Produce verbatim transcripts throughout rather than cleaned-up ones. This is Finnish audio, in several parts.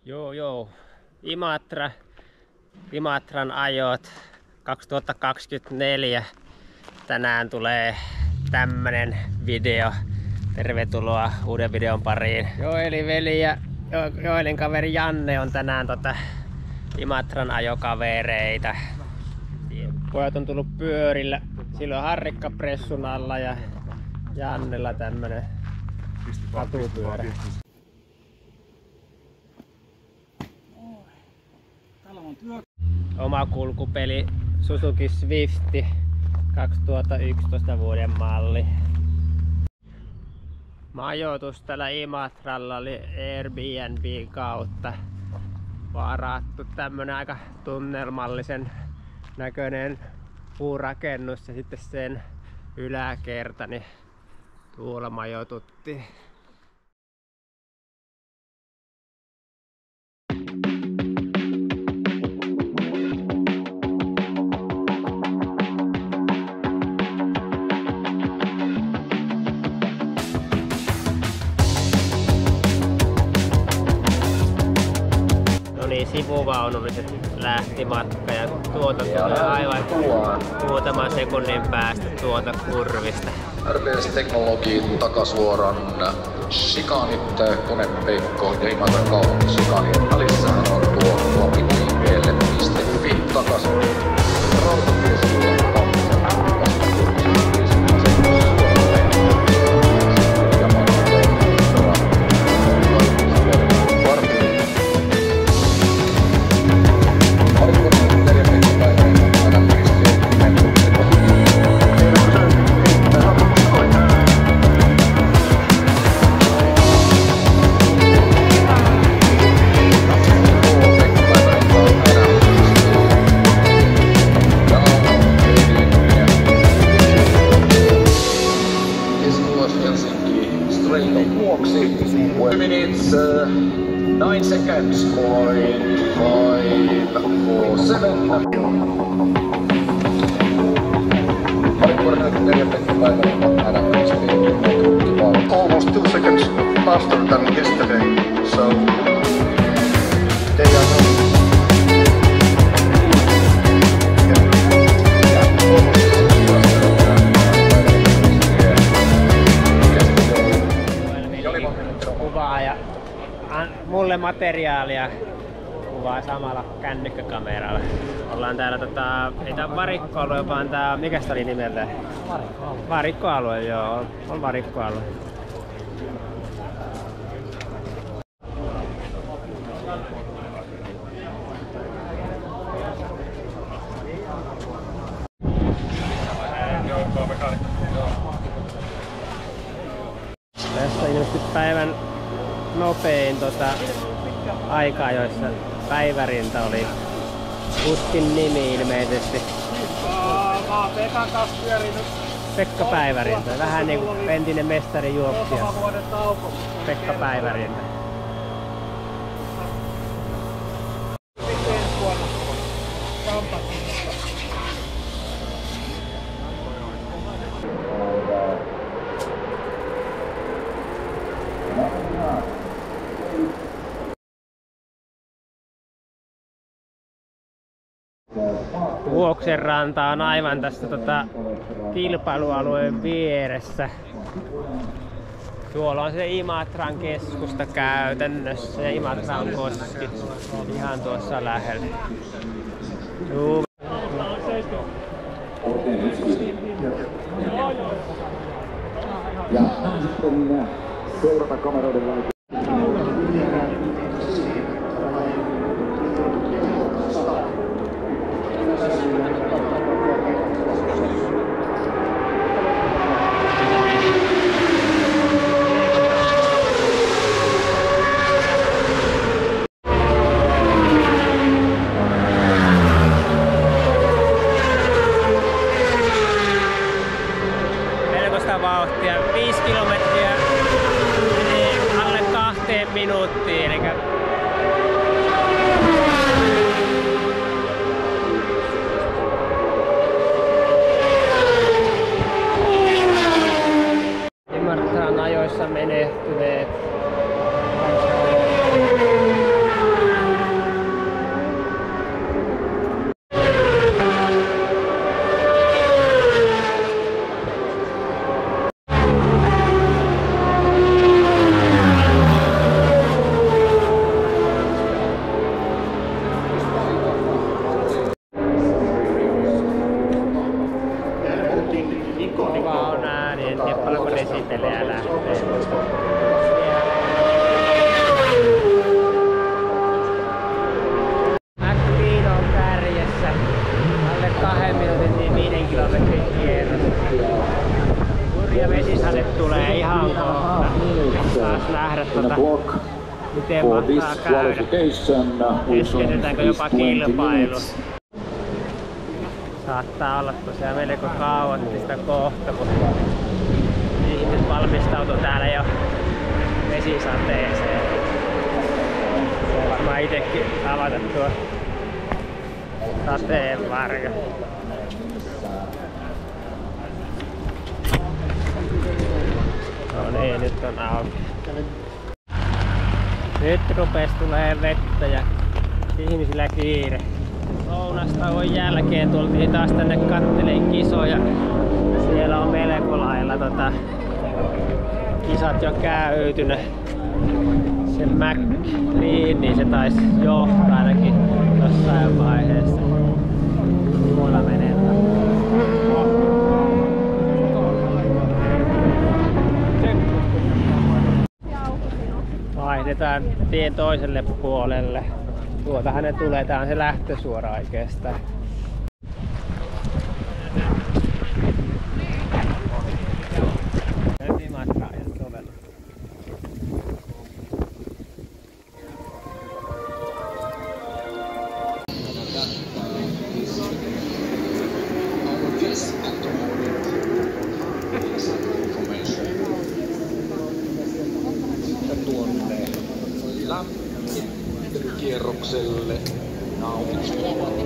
Joo joo, Imatra, Imatran ajot kaksituhattakaksikymmentäneljä. Tänään tulee tämmönen video. Tervetuloa uuden videon pariin. Joelin veli ja jo Joelin kaveri Janne on tänään tota Imatran ajokavereita. Pojat on tullut pyörillä. Silloin Harrikka pressun alla ja Jannella tämmönen katupyörä. Oma kulkupeli Suzuki Swifti kaksituhattayksitoista vuoden malli. Majoitus tällä Imatralla oli Airbnb kautta varattu. Tämmönen aika tunnelmallisen näköinen puurakennus ja sitten sen yläkerta, niin tuolla majoituttiin. Sivuvaunulliset lähti matka ja tuota tulee aivan muutaman sekunnin päästä tuota kurvista. R B S-teknologiin takasuoran shikanit, Konepeikko ja Imatran kaupungin shikanien välissähän on tuo tuomikiipeelle piste fi takaisin. Rautatiesillä minutes, uh, nine seconds, point five four seven. Almost two seconds faster than yesterday, so they are not. Ja mulle materiaalia kuvaa samalla kännykkäkameralla. Ollaan täällä tota, ei tää varikkoalue, vaan tää, mikäs tää oli nimeltä? Varikkoalue. Varikkoalue, joo, on varikkoalue. Tässä on just päivän nopein tota, aika, joissa päivärinta oli kuskin nimi ilmeisesti. Mä oon Pekan kanssa pyörinyt. Pekka Päivärinta, vähän niinku entinen mestari juoksija. Pekka Päivärinta. Vuoksenranta on aivan tässä tota, kilpailualueen vieressä. Tuolla on se Imatran keskusta käytännössä ja Imatran koski ihan tuossa lähellä. Juu. Ja sitten seurata kameroiden vaikka. Vauhtia viisi kilometriä menee alle kahteen minuuttiin, eli Imatran ajoissa menehtyneet kääntelee ja lähtee. McLean on kärjessä. Alle kahden minuutin niin viiden kilometrin kierros. Hurja vesisade tulee ihan kohta. Saas nähdä tuota, miten mahtaa käydä. Keskeytetäänkö jopa kilpailu. Saattaa olla tosiaan melko kaoottista kohta, kun ihmiset valmistautuu täällä jo vesisateeseen. Varmaan itekin avata tuo sateenvarjo. No niin, nyt on auki. Nyt rupes tulee vettä ja ihmisillä kiire. Lounastauon jälkeen tultiin taas tänne katteleen kisoja. Siellä on melko lailla tota, kisat jo käytynyt. Se McLean, niin se taisi johtaa ainakin jossain vaiheessa. Tuolla menee. Vaihdetaan tien toiselle puolelle. Tuotahan ne tulee, tää on se lähtösuora oikeastaan. Löytimatkaa ja sovellus. Kierrokselle nautiskelulla.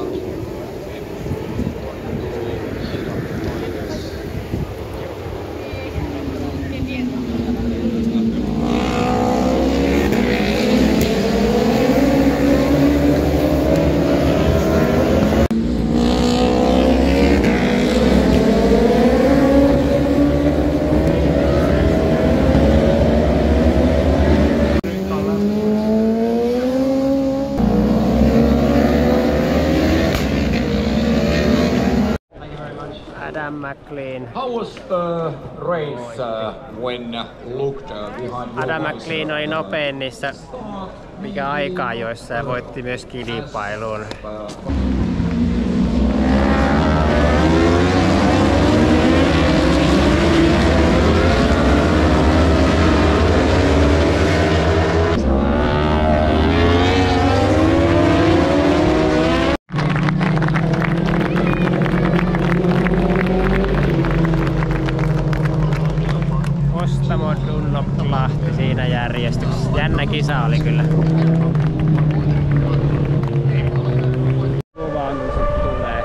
Adam McLean. How was the race uh, when looked uh, behind your Adam McLean oli nopein niissä mikä aikaa joissa ja voitti myös kilpailun. Lahti siinä järjestyksessä. Jännä kisa oli kyllä. Kuvaa kun se tulee.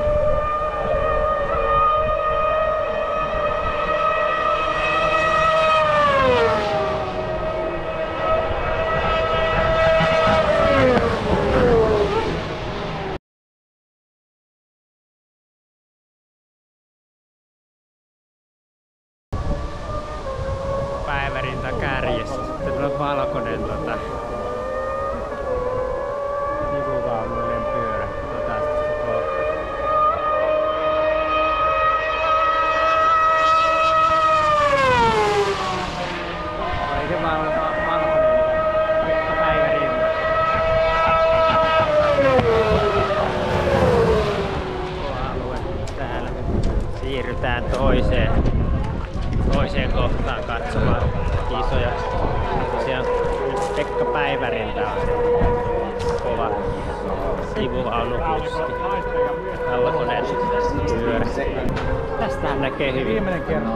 Päivärinta kärjessä. Sitten on valkoinen tota sivuvaunuinen pyörä. Otetaan sitä kohta. Oli se val val valkoinen Pekka Päivärinta. Alue täällä. Siirrytään toiseen. toiseen kohtaan katsomaan kisoja. Tosiaan Pekka Päivärinta on kova sivuvaunupussi. Valkoinen pyörä. Tästähän näkee hyvin. Viimeinen kerta.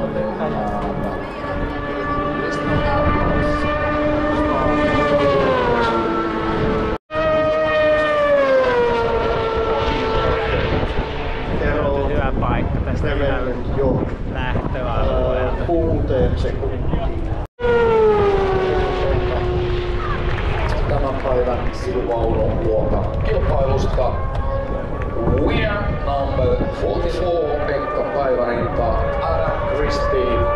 Hyvä paikka tästä lähtöalueelta. Kuuteen sekuntiin. Tämän päivän sivuvaunun luokan kilpailusta winner number forty-four Pekka Päivärinta, Adam Christie.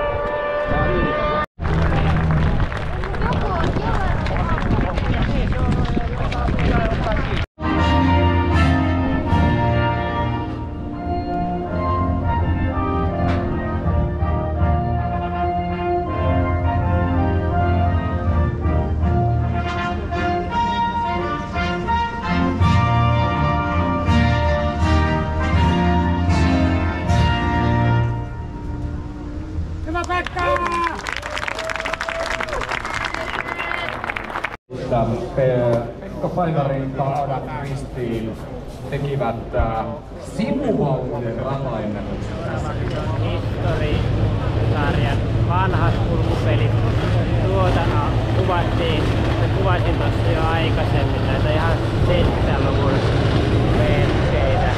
että Pekka Päivärinta, Adam Kristiin tekivät äh, sivuvaunujen rataennätyksen. History-sarjan vanhat kulkupelit. Tuota kuvattiin, kuvasin tossa jo aikaisemmin näitä ihan seitsemänluvun merkeitä.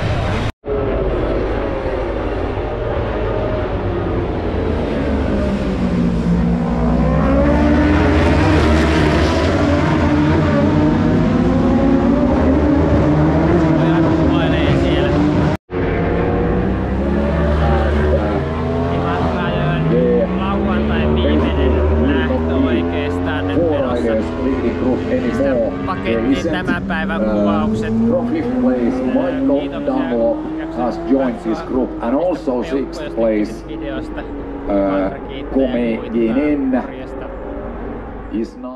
Tämän päivän kuvaukset. From fifth place, Michael Dunlop has joined this group, and also sixth place, uh, Kome Genen is now.